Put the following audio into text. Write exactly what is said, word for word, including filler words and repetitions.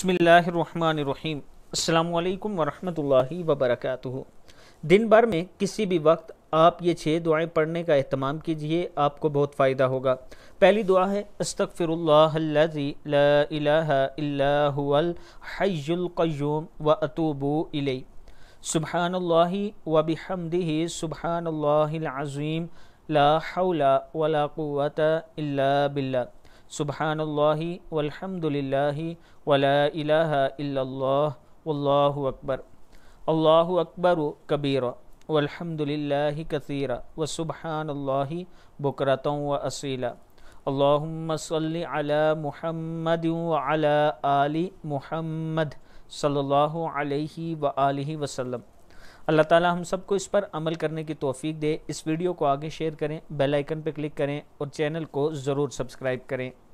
बिस्मिल्लाहिर्रहमानिर्रहीम। अस्सलामु अलैकुम वरहमतुल्लाहि वबरकातुहू। दिन भर में किसी भी वक्त आप ये छः दुआएं पढ़ने का एहतमाम कीजिए, आपको बहुत फ़ायदा होगा। पहली दुआ है अस्तगफिरुल्लाहल्लज़ी ला इलाहा इल्ला हुवल हय्युल क़य्यूम व अतूबु इलैहि। सुब्हानल्लाहि व बिहम्दिही सुब्हानल्लाहिल अज़ीम ला हौला वला कुव्वता इल्ला बिल्लाह। सुब्हानल्लाहि वल्हम्दुलिल्लाहि वला इलाहा इल्लल्लाह वल्लाहु अकबर। अल्लाहु अकबर कबीरा वल्हम्दुलिल्लाहि कसीरा व सुब्हानल्लाहि बुकरतन व असीला। अल्लाहुम्मा सल्लि अला मुहम्मद व अला आलि मुहम्मद सल्लल्लाहु अलैहि व आलिहि वसल्लम। अल्लाह ताला हम सबको इस पर अमल करने की तौफीक दे। इस वीडियो को आगे शेयर करें, बेल आइकन पर क्लिक करें और चैनल को ज़रूर सब्सक्राइब करें।